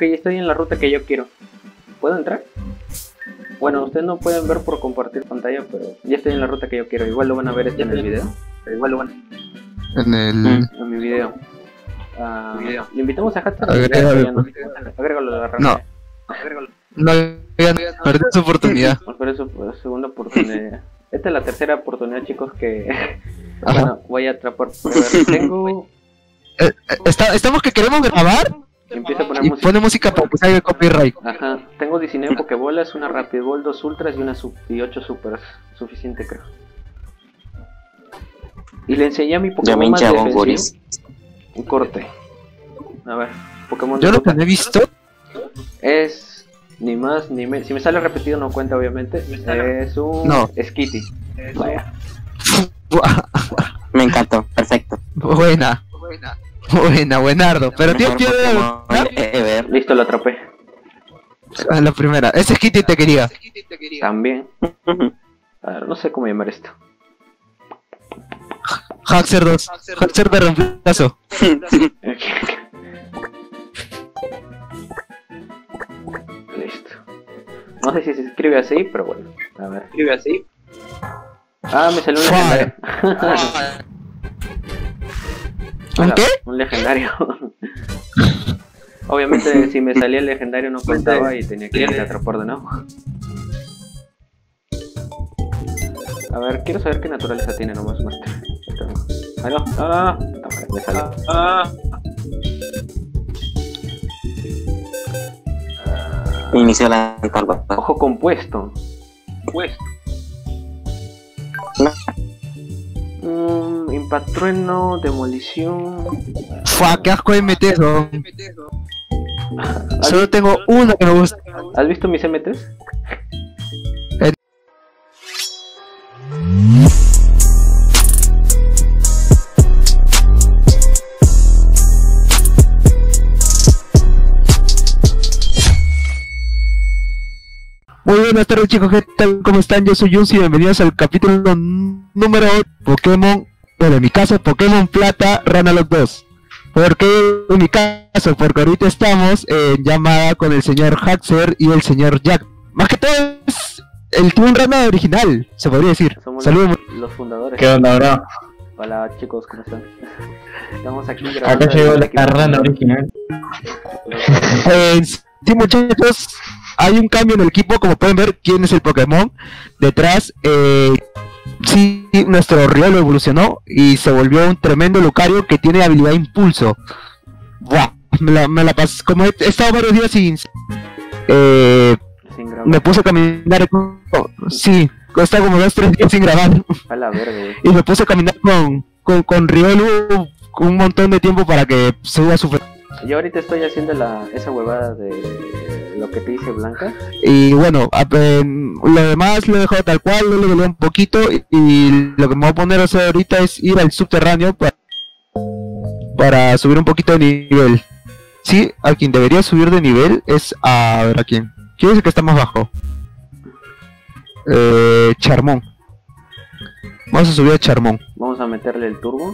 Ok, estoy en la ruta que yo quiero. ¿Puedo entrar? Bueno, ustedes no pueden ver por compartir pantalla, pero ya estoy en la ruta que yo quiero. Igual lo van a ver en el video. Pero igual lo van a... En mi video. Le invitamos a Hatter. Agrégalo a la no. No, ya perdí su oportunidad. Pero su segunda oportunidad. Esta es la tercera oportunidad, chicos, que... bueno, voy a atrapar. Tengo... estamos que queremos grabar y pone música para que salga el copyright. Ajá, tengo 19 pokebolas, una rapidball, 2 ultras y 8 supers. Suficiente, creo. Y le enseñé a mi Pokémon más defensivo un corte. A ver, Pokémon. Yo lo que he visto es ni más ni menos. Si me sale repetido no cuenta, obviamente. Es un Skitty. Vaya. Me encantó, perfecto. Buenardo. Pero tío, listo, lo atrapé. La primera. Ese Skitty te quería. También. A ver, no sé cómo llamar esto. Haxer 2. Haxer de reemplazo. Listo. No sé si se escribe así, pero bueno. A ver, escribe así. Ah, me salió un legendario. ¿Un qué? Un legendario. Obviamente si me salía el legendario no contaba y tenía que ir a atrapar de nuevo. A ver, quiero saber qué naturaleza tiene nomás, Master. Ay, no, me salió. Inició la etapa. Ojo compuesto. Impactrueno, demolición. Fua, qué asco de MTs, ¿no? Solo tengo uno que me gusta. ¿Has visto mis MTs? Muy buenas tardes, chicos, ¿qué tal? ¿Cómo están? Yo soy Junsi y bienvenidos al capítulo número Pokémon, bueno, en mi caso Pokémon Plata Ranalok 2. ¿Por qué en mi caso? Porque ahorita estamos en llamada con el señor Haxer y el señor Jack. Más que todo es el Team Rana original, se podría decir. Saludos. Los fundadores. ¿Qué onda, bro? Hola, chicos, ¿cómo están? Estamos aquí grabando. Acá llegó la rana original. Sí, muchachos, hay un cambio en el equipo, como pueden ver, quién es el Pokémon. Detrás, sí, nuestro Riolo evolucionó y se volvió un tremendo Lucario que tiene habilidad impulso. Buah, me la pasé, como he estado varios días sin me puse a caminar, sí, he estado como 2-3 días sin grabar. A la verga, y me puse a caminar con Riolo un montón de tiempo para que suba su... Yo ahorita estoy haciendo esa huevada de lo que te dice Blanca. Y bueno, lo demás lo he dejado tal cual, lo he leveleado un poquito y lo que me voy a poner a hacer ahorita es ir al subterráneo para subir un poquito de nivel. Sí, a quien debería subir de nivel es a ver a quién. ¿Quién es el que está más bajo? Charmón. Vamos a subir a Charmón. Vamos a meterle el turbo.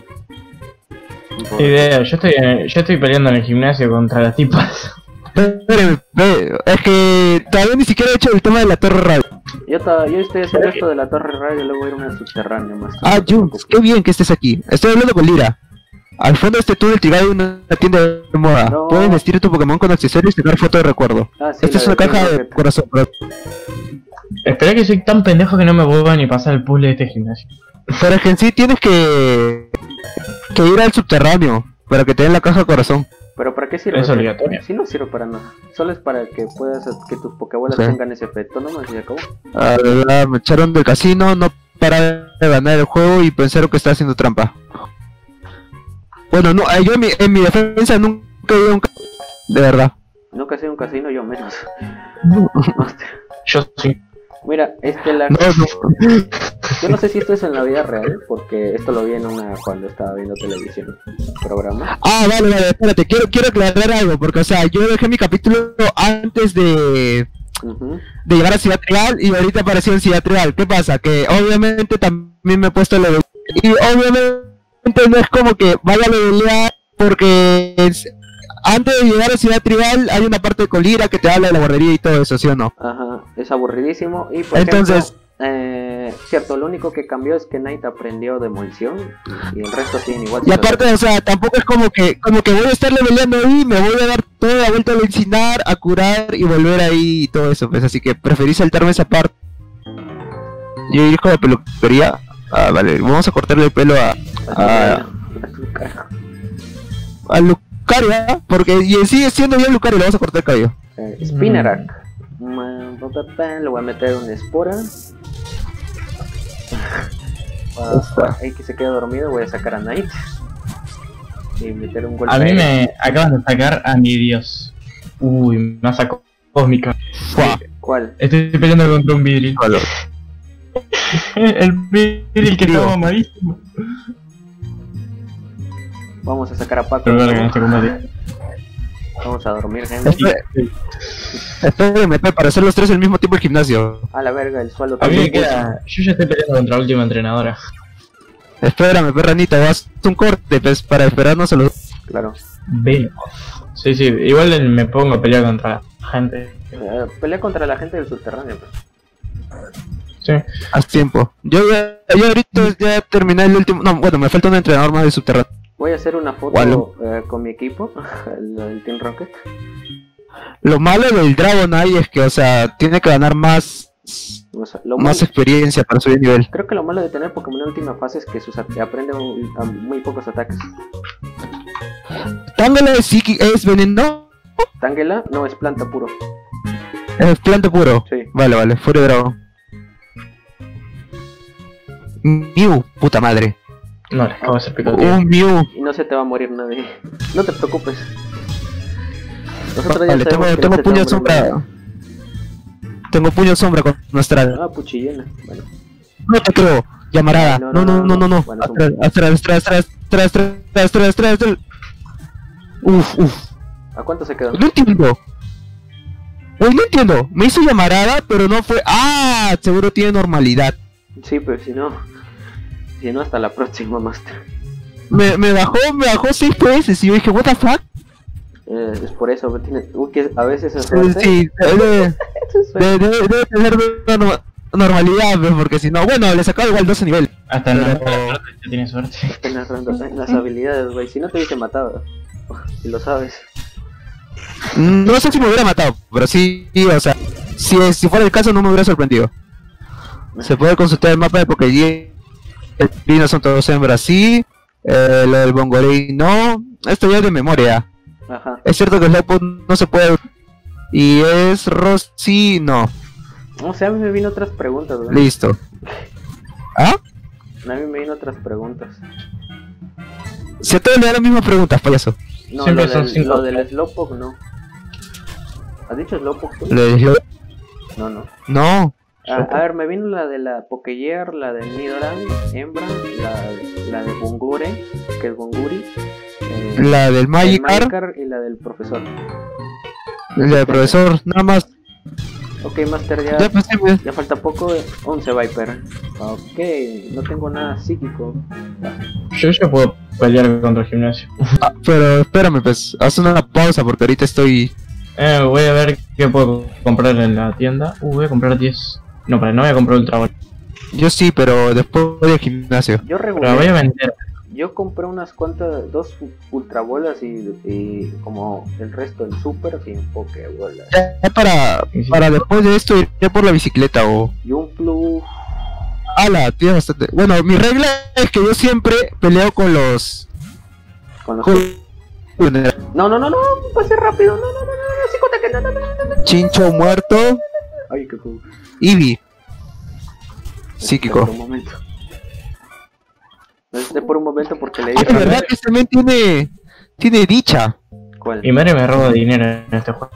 Idea, yo estoy peleando en el gimnasio contra las tipas. Es que todavía ni siquiera he hecho el tema de la torre radio. Yo estoy haciendo esto de la torre radio y luego ir a una subterránea más. Jules, qué bien que estés aquí. Estoy hablando con Lira. Al fondo de este túnel tirado hay una tienda de moda. No. Puedes vestir tu Pokémon con accesorios y sacar foto de recuerdo. Sí, esta es una caja de corazón. Espera que soy tan pendejo que no me vuelva ni pasar el puzzle de este gimnasio. Pero es que en sí tienes que ir al subterráneo para que te den la caja de corazón. ¿Pero para qué sirve? Es obligatorio. Sí, no sirve para nada. Solo es para que que tus Pokébolas tengan ese efecto, ¿no? Y se acabó. La verdad, me echaron del casino, no para de ganar el juego y pensaron que estaba haciendo trampa. Bueno, no, yo en mi defensa nunca he ido a un casino, de verdad. Nunca he sido un casino, yo menos. Yo sí. Mira, yo no sé si esto es en la vida real, porque esto lo vi en cuando estaba viendo televisión, programa. Vale, espérate, quiero aclarar algo, porque o sea, yo dejé mi capítulo antes de llegar a Ciudad Real y ahorita apareció en Ciudad Real. ¿Qué pasa? Que obviamente también me he puesto level y obviamente no es como que vaya a levelear porque antes de llegar a Ciudad Tribal hay una parte de Colira que te habla de la guardería y todo eso, ¿sí o no? Ajá, es aburridísimo. Y por Entonces, ejemplo, cierto, lo único que cambió es que Knight aprendió demolición y el resto siguen igual. y aparte, o sea, tampoco es como que voy a estar leveleando ahí, me voy a dar toda la vuelta al encinar, a curar y volver ahí y todo eso, pues, así que preferí saltarme esa parte. Yo dirijo la peluquería. Ah, vale, vamos a cortarle el pelo a Lucaria, porque y sigue siendo bien Lucaria, le vamos a cortar el cabello. Spinnerack. Le voy a meter una espora. Ahí que se quede dormido, voy a sacar a Knight. Y meter un golpe. A mí me acaban de sacar a mi dios. Uy, masa cósmica. ¿Cuál? Estoy peleando contra un vidril. El vidril que estaba mamadísimo. Vamos a sacar a Paco. Pero verga, en este combate. Vamos a dormir, gente. Espérenme, para hacer los tres al mismo tiempo el gimnasio. A la verga, el suelo A mí me también. queda. Yo ya estoy peleando contra la última entrenadora. Espérame, perranita, vas a un corte, pues, para esperarnos a los... Claro. Veo. Sí, igual me pongo a pelear contra la gente. Pelea contra la gente del subterráneo, pues. Sí. Haz tiempo. Yo ahorita ya terminé el último... No, bueno, me falta un entrenador más de subterráneo. Voy a hacer una foto con mi equipo, el Team Rocket. Lo malo del Dragonite es que, o sea, tiene que ganar más O sea, más experiencia para subir nivel. Creo que lo malo de tener Pokémon en última fase es que aprende muy pocos ataques. Tangela es veneno. Tangela no, es planta puro. Es planta puro. Sí. Vale, Fury Dragon. Mew, puta madre. No, le acabo de hacer picoteo. Un Mew. Y no se te va a morir nadie. No te preocupes. Nosotros Vale, sabemos que tengo no se te va puño a morir nadie. sombra. Tengo puño sombra con nuestra. Ah, puchillena. Bueno. No te creo. Llamarada. No. Bueno, Atrás. Uf. ¿A cuánto se quedó? No entiendo. Uy, no entiendo. Me hizo llamarada, pero no fue. Ah, seguro tiene normalidad. Sí, pero si no hasta la próxima, Master. Me bajó 6 veces y yo dije, what the fuck. Es por eso, que a veces es suerte. Sí, debe tener una normalidad, pues, porque si no, bueno, le sacaba igual 12 nivel. Hasta en la suerte ya tiene suerte. Las habilidades, güey. Si no te hubiese matado, si lo sabes. No sé si me hubiera matado, pero sí, o sea, si fuera el caso no me hubiera sorprendido. Se puede consultar el mapa de Pokémon. El Pino son todos hembras, sí. Lo del Bongorei no. Esto ya es de memoria. Ajá. Es cierto que el Slowpoke no se puede. Y es Rossi, no. O sea, a mí me vino otras preguntas, güey. Listo. ¿Ah? A mí me vino otras preguntas. Se te le da las mismas preguntas, payaso. No, Siempre son 5. lo del Slowpoke no. ¿Has dicho Slowpoke tú? Lo de No. No. A ver, me vino la de la Pokéyear, la de Nidoran, hembra, la de Bungure, que es Bunguri, La del el Magikarp, Magikarp y la del profesor. la del profesor, nada más. Ok, Master, Ya pasé, pues. ya falta poco, 11 Viper. Ok, no tengo nada psíquico. Yo ya puedo pelear contra el gimnasio. Pero espérame, pues, haz una pausa porque ahorita estoy. Voy a ver qué puedo comprar en la tienda. Voy a comprar 10. No, pero no voy a comprar Ultra Ball. Yo sí, pero después voy al gimnasio. Yo Pero la voy a regulé, vender. yo compré unas cuantas, 2 ultrabolas y como el resto en super sin Pokébolas. Ya para después de esto iré por la bicicleta o. Y un plus. Ala, tienes bastante. Bueno, mi regla es que yo siempre peleo con los. Con los... con- No, pasé rápido, no, psicótate, no. Chincho muerto, Ay, qué cool. Eevee. Por Psíquico. un momento. Me asusté por un momento porque le Ah, dije. de verdad que también tiene dicha. ¿Cuál? Mi madre me roba dinero en este juego.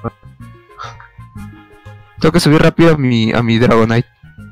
Tengo que subir rápido a mi Dragonite.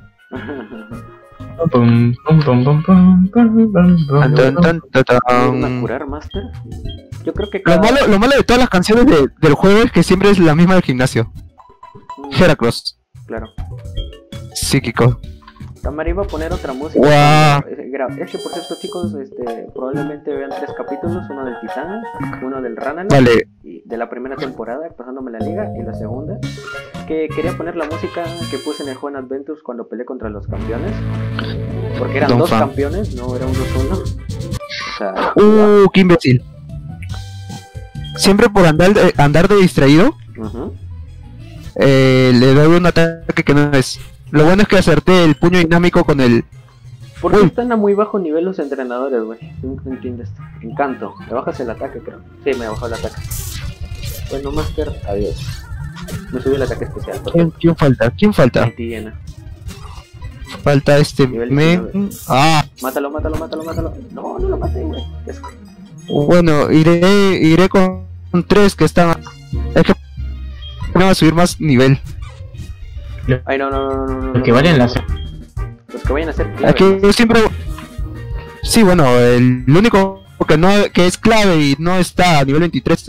Pum, pum, pum, pum, pum, pum, pum, pum. ¿Van a curar, Master? Yo creo que Lo malo de todas las canciones del juego es que siempre es la misma del gimnasio. Heracross, Claro. psíquico. Tamara iba a poner otra música. Guau. Es que por cierto, chicos, probablemente vean 3 capítulos, uno del Titán, uno del Ranalot, Vale. y de la primera temporada, pasándome la liga, y la segunda, que quería poner la música que puse en el Juan Adventures cuando peleé contra los campeones, porque eran Don 2 fan. campeones, no era un 2-1. O sea, Qué imbécil. Siempre por andar de distraído, ujú. le doy un ataque que no es. Lo bueno es que acerté el puño dinámico con el... ¿Por qué Uy. están a muy bajo nivel los entrenadores, güey? No entiendes. Encanto. ¿Me bajas el ataque, creo? Sí, me bajó el ataque. Bueno, Master, adiós. Me subí el ataque especial. ¿Quién falta? ¿Quién falta? Haití llena. Falta este Nivel men. 19. Ah, Mátalo. No, no lo maté, güey. Es... bueno, iré con 3 que están... Es que no va a subir más nivel. Ay, no. Los que valen la Los que vayan a ser Es clave, que yo siempre... Sí, bueno, el único que es clave y no está a nivel 23,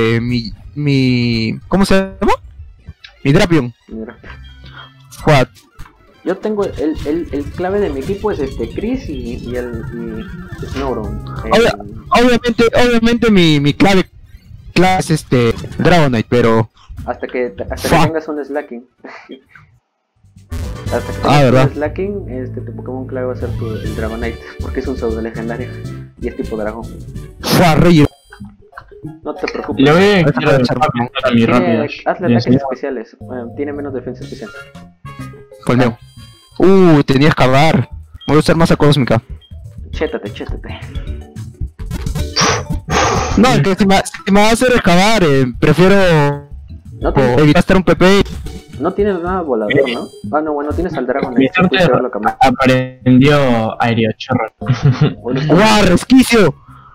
¿cómo se llama? Mi Drapion. ¿no? Mira. What? Yo tengo el clave de mi equipo es Chris y Snowron. Obviamente mi clave es Dragonite, pero... Hasta que Fuck. tengas un Slacking. Hasta que Ah, tengas ¿verdad? un Slacking, tu Pokémon clave va a ser el Dragonite, porque es un pseudo legendario y es tipo dragón. Fue rey. No te preocupes. Le voy a Ahorita voy a echar a mi rápido. Hazle ataques especiales. Tiene menos defensa especial. Colmeo. Tenías que acabar. Voy a usar masa cósmica. Chétate. No, es que si me va a hacer excavar, prefiero No tienes, evitar estar un PP. no tienes nada volador, ¿no? Ah, no, bueno, tienes al Mi Dragonite. suerte Puedes llevarlo a cambiar. aprendió aerochorro. Bueno, está- ¡Guau, resquicio!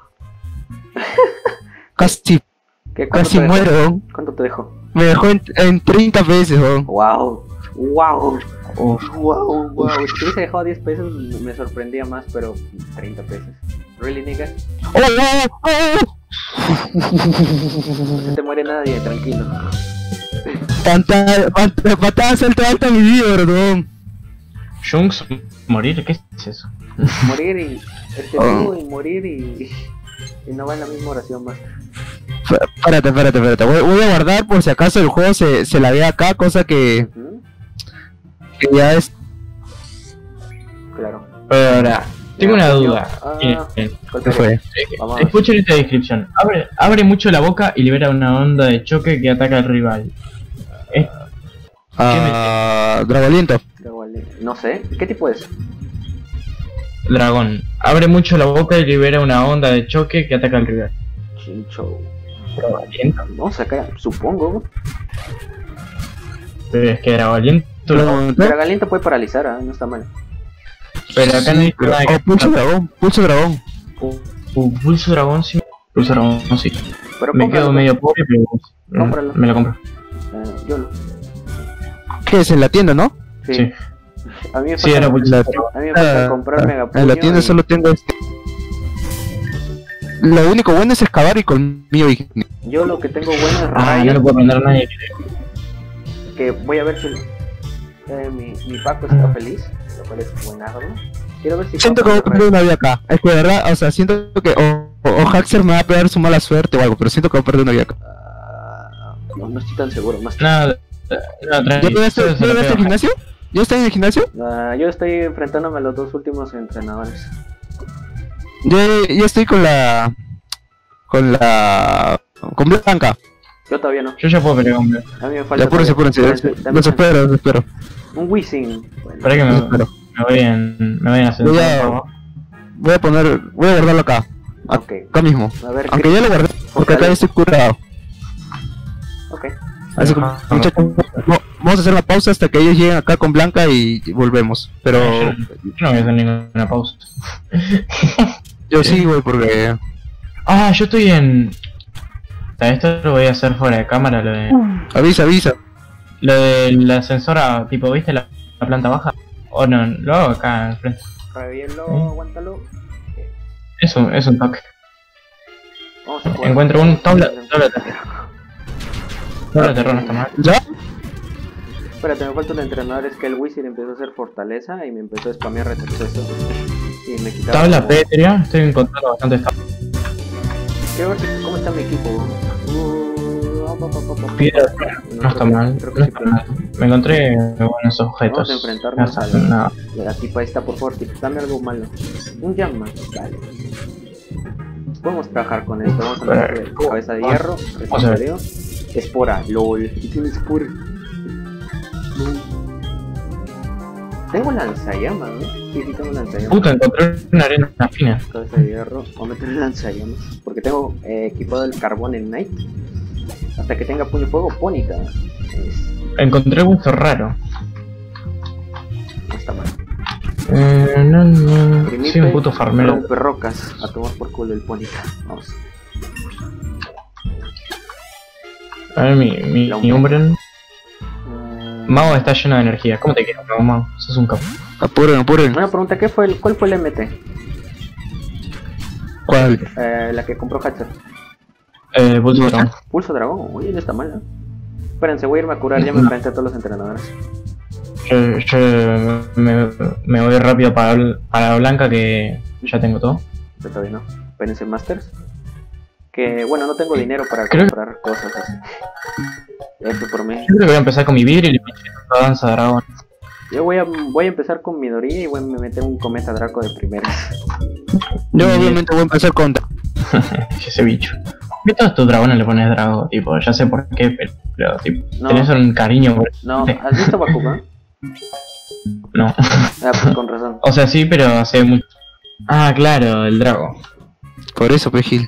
Casi ¿Cuánto te dejó? muero. ¿Cuánto te dejo? Me dejó en 30 veces, weón. Wow. Uf, Si te hubiese dejado 10 pesos me sorprendía más, pero 30 pesos. Really, nigga? ¡Oh! No se te muere nadie, tranquilo. Patada salta alta mi vida, weón. Junks, morir, ¿qué es eso? Morir y... Oh. vivo y morir y no va en la misma oración más. Espérate. Voy a guardar por si acaso el juego se la ve acá, cosa que Ujú, ya es... claro. Pero ahora, tengo una duda. Golpe ¿Qué fue? Vamos a ver. Escuchen esta descripción. Abre mucho la boca y libera una onda de choque que ataca al rival. Dragoliento. No sé, ¿qué tipo es? Dragón. Abre mucho la boca y libera una onda de choque que ataca al rival. Chincho. Dragoliento. Vamos a sacar, supongo. Pero es que Dragoliento. Dragaliento puede paralizar, no está mal. Pero acá no dice nada de que. Pulso dragón. Pulso dragón sí. Pulso dragón sí. Pero Me cómpralo, quedo medio pobre, pero Cómpralo. me lo compro. Yo lo. ¿Qué es en la tienda, no? Sí. Sí. A mí me Sí, falta, era pulso La dragón. a mí me falta comprar Megapuño. En la tienda y- solo tengo Lo único bueno es excavar y colmillo ígneo. Yo lo que tengo bueno es Ah, Riot, no le puedo mandar a nadie. que voy a ver si mi Paco está feliz, lo cual es buenardo. Quiero ver si Siento que voy a perder una vida acá. Es que de verdad, o sea, siento que o Haxer me va a pegar su mala suerte o algo, pero siento que voy a perder una vida acá. no estoy tan seguro, más. No, ¿Ya tranquilo. estoy en el gimnasio? ¿Ya estoy en el gimnasio? Yo estoy enfrentándome a los 2 últimos entrenadores. Ya estoy con Blanca. Yo todavía no. Yo ya puedo pelear, hombre. A mí me falta. Apúrense. Dame Los espero. un Wizzing. Bueno, Espera que Los me espero. voy a hacer Voy a guardarlo acá. ok. Acá mismo. A ver, Aunque ya lo guardé, porque acá ya estoy curado. Ok. Así que, muchachos, vamos a hacer la pausa hasta que ellos lleguen acá con Blanca y volvemos. Pero Yo no voy a hacer ninguna pausa. yo sí, güey, porque... Ah, yo estoy en. Esto lo voy a hacer fuera de cámara, Avisa. lo de la ascensora, tipo, ¿viste la planta baja? O no, lo hago acá enfrente. Revielo, aguántalo. Eso, es un toque. Vamos a jugar. Encuentro un tabla de terror, no está mal. ¿Ya? espérate, me falta un entrenador. Es que el Wizard empezó a hacer fortaleza y me empezó a spamear retroceso. Y me quitaba. Tabla como- pétrea, estoy encontrando bastante tabla. Quiero ver cómo está mi equipo. Piedra, no está mal, Creo que no sí, está pero- mal. Me encontré buenos objetos. Vamos a enfrentarnos No, al- no. La tipa esta, por favor, tipo, dame algo malo. Un Jamman, dale. Podemos trabajar con esto. Vamos a meterle cabeza de hierro, Vamos a ver. recicleo, espora, lol. ¿Qué tiene espora? Tengo lanzallamas, ¿no? Sí, tengo lanzallamas. Puta, encontré una arena fina. Cabeza de hierro, vamos a meterle lanzallamas. Porque tengo equipado el carbón en Night. Hasta que tenga puño fuego, Pónica. Encontré un hueso raro. No está mal. No. Primipe, Soy un puto farmero. rompe rocas. A tomar por culo el Pónica. Vamos. A ver, mi Umbren. Mago está lleno de energía. ¿Cómo te queda, Mago? Sos un capo. Apuren, apuren. Una pregunta, ¿cuál fue el MT? ¿Cuál? La que compró Hatcher. Pulso Dragón. Pulso dragón, oye, no está mal, ¿no? Espérense, voy a irme a curar, ya me enfrenté a todos los entrenadores. Yo me voy rápido para Blanca que ya tengo todo. Pero todavía no. Espérense, Masters. Que bueno, no tengo dinero para Creo- comprar cosas así. Eso por mí. Yo creo que voy a empezar con mi vidrio y le pinche la danza dragón. Yo voy a empezar con Midoriya y voy a meter un cometa Draco de primeras. Yo obviamente voy a empezar con... Ese bicho. ¿Qué todos tus dragones le pones drago? Tipo, ya sé por qué, pero tipo, No. tenés un cariño por No, ¿has visto Bakugan? No. Ah, pues con razón. O sea, sí, pero hace mucho. Ah, claro, el drago. Por eso, Pejil.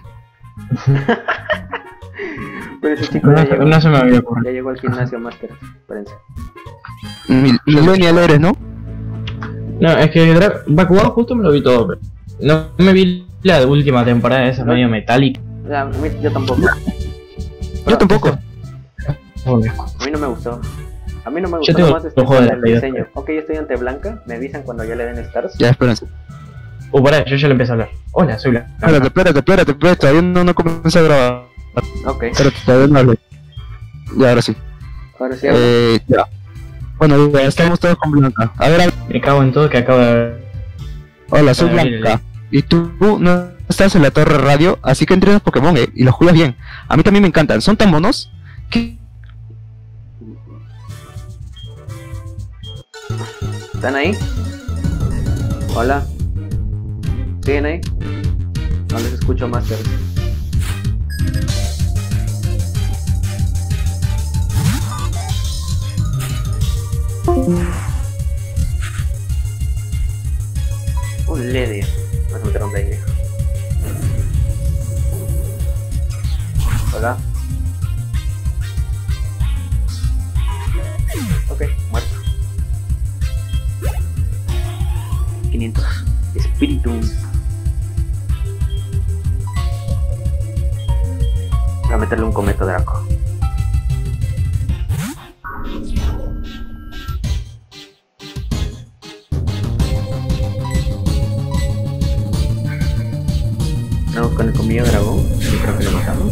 Pero ese chico ya llegó, No se me había ocurrido. ya llegó al gimnasio Masters. Espérense. Millennial eres, ¿no? No, es que Bakugan justo me lo vi todo, pero no me vi la última temporada esa No. medio metálica. Ah, yo tampoco. Yo tampoco. A mí no me gustó. A mí no me Yo gustó tengo nomás los juegos de el la vida. diseño. Ok, yo estoy ante Blanca. Me avisan cuando ya le den stars. Ya, espérense. Pará, yo ya le empecé a hablar. Hola, soy Blanca. Espérate, todavía no comencé a grabar. Ok, Espérate, todavía no hablé. Ya, ahora sí. ahora sí. Ya. Bueno, ya estamos todos con Blanca. A ver, Me cago en todo que acabo de ver. hola, soy Hola, Blanca. Y tú no estás en la torre radio, así que entrenas Pokémon, y los juegas bien. A mí también me encantan, son tan monos que... ¿Están ahí? Hola. ¿Siguen ahí? No les escucho, Master. Un LED. Vamos a meter un baile. Hola. Ok, muerto. 500. Espíritu. Voy a meterle un cometa Draco. Vamos con el comillo dragón. Yo creo que lo matamos.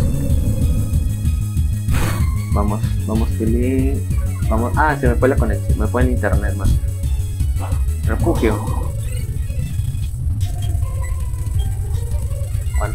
Vamos, Philly. Vamos. Ah, se me fue la conexión. Me fue el internet más. Refugio. Bueno.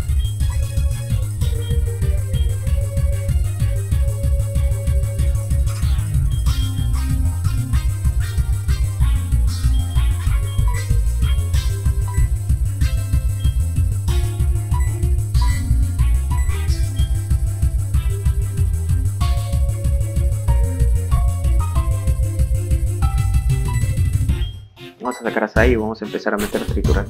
Vamos a sacar a Sai y vamos a empezar a meter a triturar.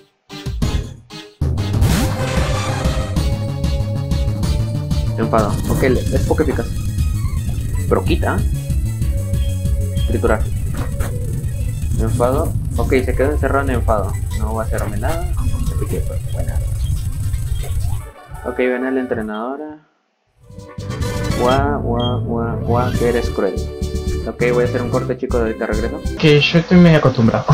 Enfado. Ok, es poco eficaz. Pero quita. Triturar. Enfado. Ok, se quedó encerrado en enfado. No va a hacerme nada. Así que, pues, buena. Ok, viene la entrenadora. Gua, que eres cruel. Ok, voy a hacer un corte, chicos, de ahorita regreso. Que yo estoy medio acostumbrado.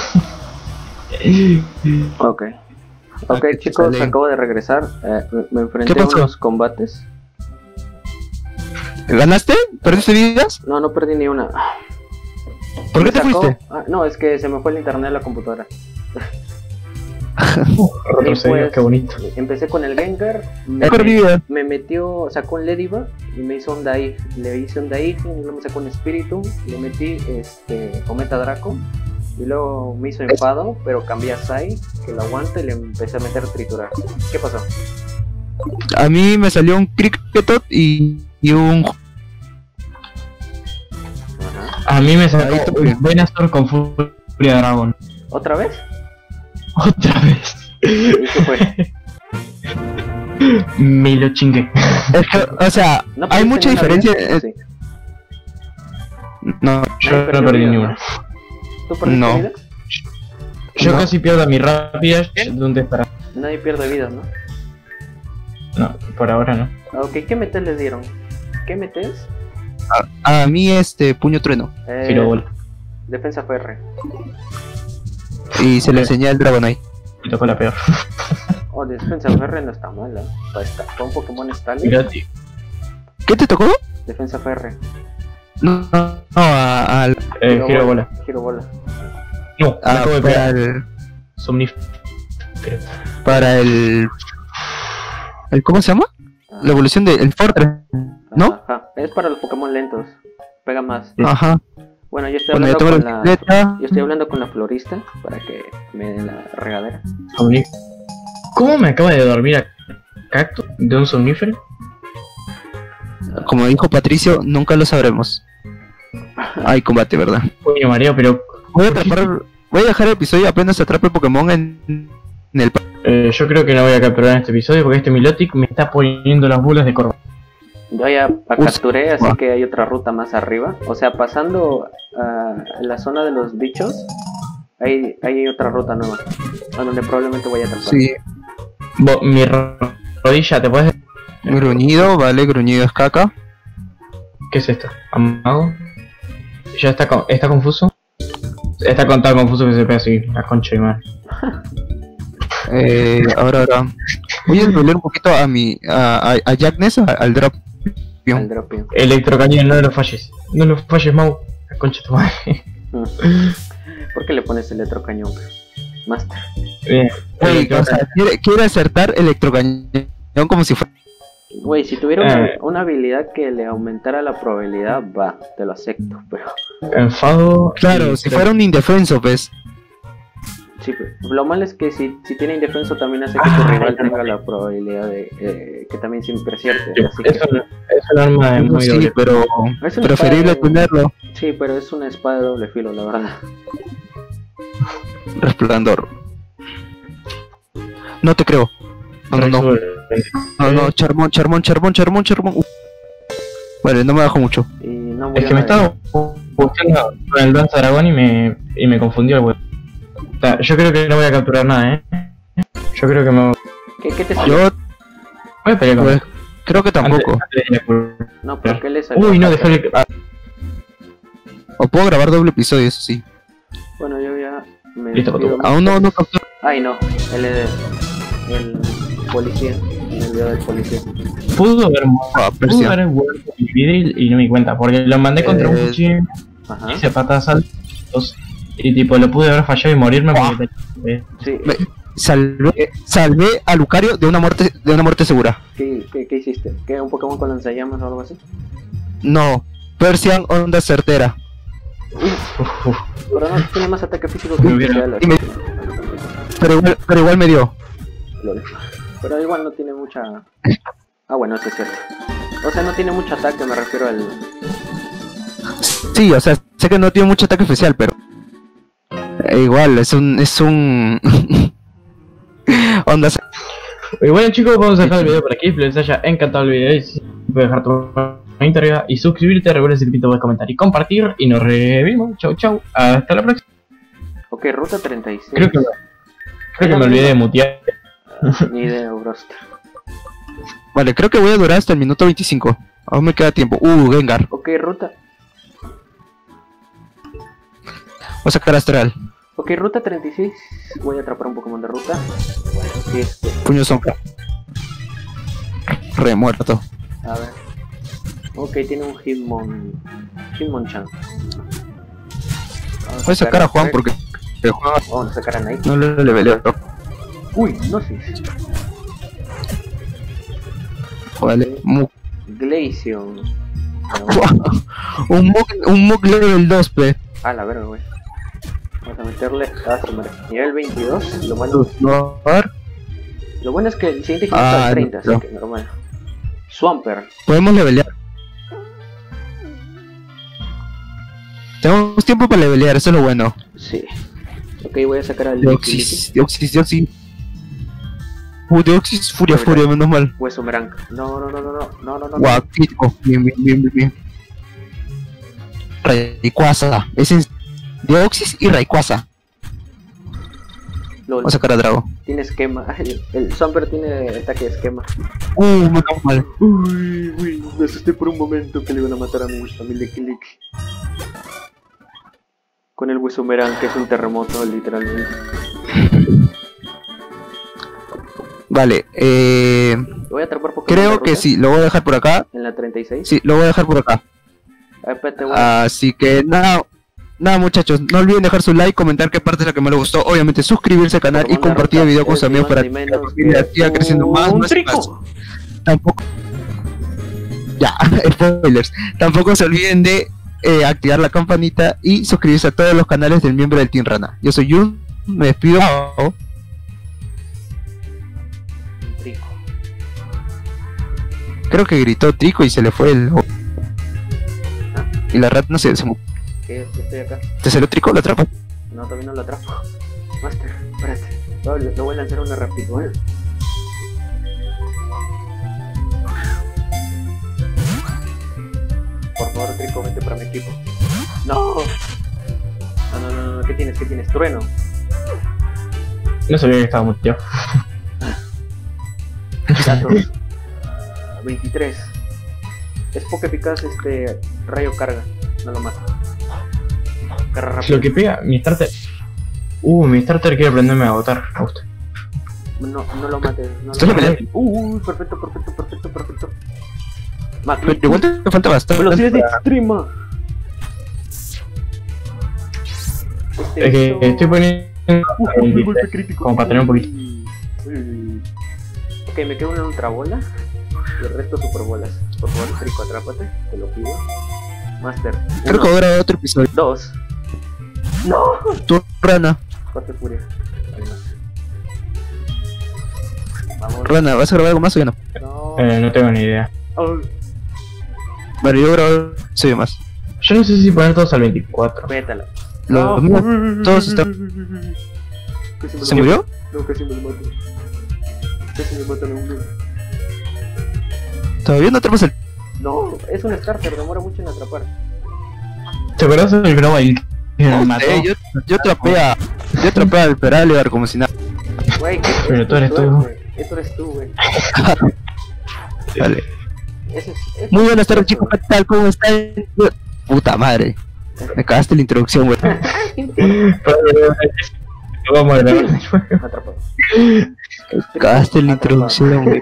Ok. Ok, chicos, sale. acabo de regresar. Me enfrenté ¿Qué a pasó? unos combates. ¿Ganaste? ¿Perdiste vidas? No, no perdí ni una. ¿Por qué Me te sacó- fuiste? no, es que se me fue el internet de la computadora. Retrocedido, pues, qué bonito. Empecé con el Gengar, He perdido. me metió, sacó un Ladybug y me hizo un Dive. Le hice un Dive y luego me sacó un Spiritomb, le metí Cometa Draco y luego me hizo enfado, pero cambié a Sai, que lo aguanta, y le empecé a meter triturar. ¿Qué pasó? A mí me salió un Kricketot y un... Ajá. A mí me sacó Ahí está. un Venusaur con Furia Dragon. ¿Otra vez? Otra vez. ¿Y qué fue? Me lo chingué. Es que, o sea, ¿No hay perdiste mucha ni una diferencia... vida? Sí. No, Yo Nadie no perdió perdí vida, ni ¿no? una. ¿Tú perdiste No. vidas? Yo No. casi pierdo mi rápida. ¿Dónde estará? Nadie pierde vidas, ¿no? No, por ahora no. Ok, ¿qué metes les dieron? ¿Qué metes? a mí puño trueno. Firobola. Defensa FR. Y se le enseñé al Dragonite. Me tocó la peor. Oh, defensa FR no está mala. Para un Pokémon Stalin. Gratis. ¿Qué te tocó? Defensa FR. No, al... Giro bola. Giro bola. No, me acabo de para pegar. el... Somnífero. Para el... ¿Cómo se llama? Ah, La evolución del Fortress, ¿no? Ajá. Es para los Pokémon lentos. Pega más. Ajá. Bueno, yo estoy Bueno, ya hablando tengo con la la. bicicleta. Yo estoy hablando con la florista para que me dé la regadera. ¿Cómo me acaba de dormir a Cactus de un somnífero? Como dijo Patricio, nunca lo sabremos. Hay combate, ¿verdad? Coño mareo, pero Voy a dejar el episodio apenas atrape el Pokémon en el... yo creo que no voy a capturar en este episodio porque este Milotic me está poniendo las bolas de corva. Yo ya Usa- capturé, así va. que hay otra ruta más arriba. O sea, pasando a la zona de los bichos, hay otra ruta nueva. A donde probablemente voy a atrapar. Sí, Mi rodilla, ¿te puedes...? gruñido, vale, gruñido es caca. ¿Qué es esto? ¿Amago? ¿Ya está confuso? Está tan confuso que se puede seguir, la concha de madre. Ahora. Voy a devolver un poquito a Jackness, al drop. Al Dropion. Electrocañón, no lo falles. No lo falles, Mau. La concha de tu madre. ¿Por qué le pones electrocañón? Master. Bien. Güey, o sea, quiere acertar electrocañón como si fuera... Güey, si tuviera una habilidad que le aumentara la probabilidad, va, te lo acepto, pero... Enfado. Claro, y si fuera un indefenso, pues. Sí, pero lo malo es que si tiene indefenso también hace que tu rival tenga la probabilidad de que también siempre acierte. Así que, Es un arma de muy Sí, doble. pero Es una preferible espada de- tenerlo. sí, pero es una espada de doble filo, la verdad. Resplandor. No te creo. No, Charmón. Vale, no me bajo mucho. Y no Es que me estaba buscando con el Danza Dragón y me confundió el huevo. O sea, yo creo que no voy a capturar nada, Yo creo que me ¿Qué te salió? Yo, voy a pelear con pues, creo que tampoco. antes de ir a curar. No, pero ¿qué le salió? Uy, no, dejarle. O puedo grabar doble episodio, eso sí. Bueno, yo ya me Listo, despido. Aún no capturo. Ay, no, el policía, el video del policía. Pudo haber Persia. vuelto mi vidril y no me di cuenta, porque lo mandé contra un cuchillo, Ajá, hice patadas saltos y tipo lo pude haber fallado y morirme porque sí. Salvé a Lucario de una muerte segura. ¿Qué hiciste? ¿Qué, un Pokémon con lanzallamas o algo así? No, Persian onda certera. Pero no tiene más ataque físico que Me hubiera- especial, así y me- que- Pero igual me dio. lol. Pero igual no tiene mucha... Ah, bueno, eso es cierto. O sea, no tiene mucho ataque, me refiero al... Sí, o sea, sé que no tiene mucho ataque especial, pero igual es un onda certera. Y bueno chicos, vamos a dejar el video por aquí, espero les haya encantado el video y si puedes dejar tu manita arriba y suscribirte, recuerda si te puedes comentar y compartir y nos revimos, chau, hasta la próxima. Ok, ruta 36. Creo que me olvidé de mutear. Ni idea, Broster. Vale, creo que voy a durar hasta el minuto 25. Aún me queda tiempo. Gengar. Ok, ruta... Voy a sacar astral. Ok, ruta 36. Voy a atrapar un Pokémon de ruta. Bueno, sí, Puño sombra. Remuerto. a ver. Ok, tiene un Hitmonchan. Voy a sacar a Juan porque el Juan Vamos a sacar a Nike. no le leveleo. Uy, no sé. Vale, Glaceon. un Muk level 2, pe. Ah, la verga, güey. Vamos a meterle a su madre. Nivel 22. Lo bueno es que el siguiente giro está al 30, no. así que normal. Swampert. Podemos levelear. Tenemos tiempo para levelear, eso es lo bueno. Sí. Ok, voy a sacar al Deoxys. Deoxys, furia, menos mal. Hueso Merang. No. Guaquito, bien. Rayquaza. Es en Deoxys y Rayquaza. LOL. Vamos a sacar a Drago. Tiene esquema. El Swampert tiene ataque de esquema. Menos mal. Uy, me asusté por un momento que le iban a matar a mi Licky Licky. Con el Hueso Merang, que es un terremoto, literalmente. Vale, Voy a atrapar Pokémon. creo que sí, lo voy a dejar por acá. En la 36. Sí, lo voy a dejar por acá. Espérate, güey. Así que nada muchachos, no olviden dejar su like, comentar qué parte es la que más les gustó, obviamente suscribirse al canal y compartir el video con sus amigos para que la familia siga creciendo más y más. Tampoco, ya, spoilers, tampoco se olviden de activar la campanita y suscribirse a todos los canales del miembro del Team Rana. Yo soy Jun, me despido. Trico. Creo que gritó Trico y se le fue el... Y la rat no sé, ¿Qué? Estoy acá. ¿te salió Trico? ¿Lo atrapa? No, todavía no lo atrapo. Master, espérate. Lo voy a lanzar una rápido, ¿eh? Por favor, Trico, vete para mi equipo. No. No. ¿Qué tienes? Trueno. No sabía que estaba muteado. Gatos. 23. Es Pokéficaz, rayo carga. No lo mata. Carga rápido. Lo que pega, mi starter. Mi starter quiere aprenderme a botar. Me gusta. No lo mates. No Estoy lo mates. peleando. Perfecto. Pero Magnitud. igual te falta bastante. Velocidad extrema. Es que estoy poniendo. Un golpe crítico. Como para tener un poquito. Ok, me quedo una ultra bola y el resto super bolas. Por favor, Trico, atrápate, te lo pido. Master. Creo que ahora otro episodio. 2. No. Tu Rana. Corte furia. Vamos. Rana, ¿vas a grabar algo más o ya no? No. No tengo ni idea. Oh, Vale, yo grabo episodio más. Yo no sé si poner todos al 24. Pétala. Los míos, todos están... Casi me ¿Se lo murió? mato. No, casi me lo mato. Casi me matan a uno. Todavía no tenemos el... No, es un starter, demora mucho en atrapar. ¿Te acuerdas del Grovyle que me mató? Yo trapé al Peralevar como si nada. Güey, Pero tú eres tú. Eso eres tú, güey. Vale. Ese es Muy buenas tardes chicos, ¿qué tal? ¿Cómo están? Puta madre. Me cagaste la introducción, güey. Vamos a grabar. Atrapado. Me cagaste la introducción, güey.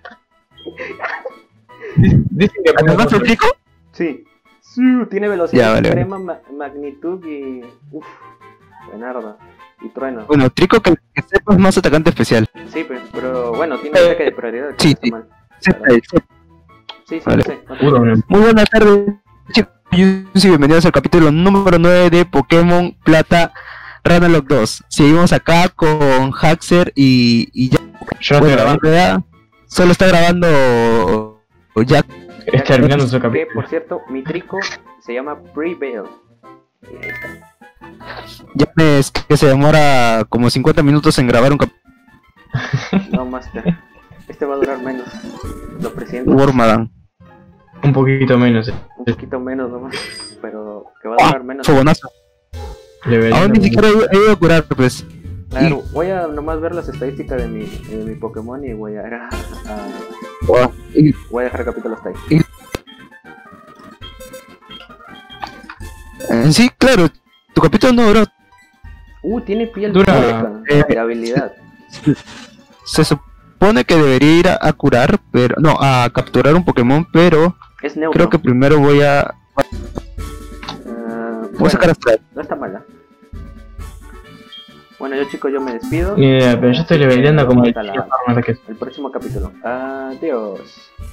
Dicen que ¿Además el pico? Sí. Sí, tiene velocidad Ya, vale, extrema, magnitud y... Uff, buenarda. Y trueno. Bueno, Trico que sepas más atacante especial. Sí, pero bueno, tiene ataque de prioridad. Que Sí, no está sí. mal. Sepa. Sí, Vale. lo sé. No te- Puro, bro. Muy buenas tardes chicos, bienvenidos al capítulo número 9 de Pokémon Plata Ranalog 2. Seguimos acá con Haxer y Jack. Yo no estoy Bueno, en grabando. realidad solo está grabando Jack. Es terminando su Que, capítulo. por cierto, mi Trico se llama Prevail. Y ahí está. Jack es que se demora como 50 minutos en grabar un capítulo. No, Master. Este va a durar menos. Lo presiento. Wormadan. Un poquito menos. Un poquito menos nomás. Pero que va a durar menos. Fogonazo. Debería. Aún ni siquiera he ido a curar, pues. Claro, voy a nomás ver las estadísticas de mi Pokémon y voy a Y voy a dejar el capítulo hasta ahí. sí, claro, tu capítulo no duró. Tiene piel Dura, pública de habilidad. Se supone que debería ir a curar, pero no, a capturar un Pokémon, pero Es neutro. Creo que primero voy a sacar hasta... No está mala. Bueno, yo chicos, yo me despido. Ni idea, pero yo estoy leveleando como el Hasta chico, no sé qué es. el próximo capítulo. Adiós.